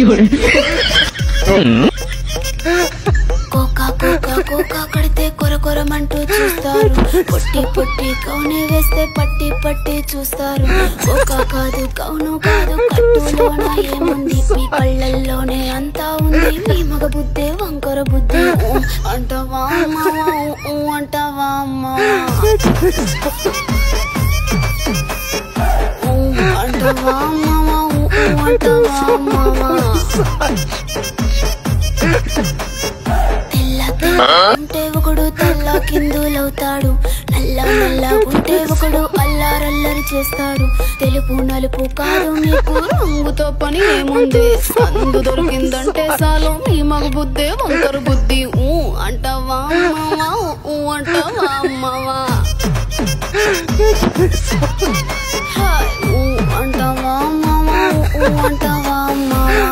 Cocoa cocoa cocoa కడితే కొర కొరమంటూ చూస్తారు. పొట్టి పొట్టి కౌనే వేస్తే పట్టి పట్టి చూస్తారు. కోకా కాదు కౌను కాదు కట్టులోన ఏముంది, మీ కళ్ళల్లోనే అంతా ఉంది. మీ మగ బుద్ధే వంకర బుద్ధి. అంటావా అమ్మావా అంటావా అమ్మావా అంటావా అమ్మావా అంటావా అమ్మావా. ఉంటే ఒకడు తెల్ల కిందులవుతాడు, నల్ల నల్ల ఉంటే ఒకడు అల్లారల్లరి చేస్తాడు. తెలుపు నలుపు కాదు మీకు రంగుతో పని ఏముంది, సందు దొరికిందంటే చాలు మీ మగ బుద్ధే వంకర బుద్ధి. అంటావా అమ్మావా అంటావా అమ్మావా అంటావా అమ్మావా అంటావా అమ్మావా.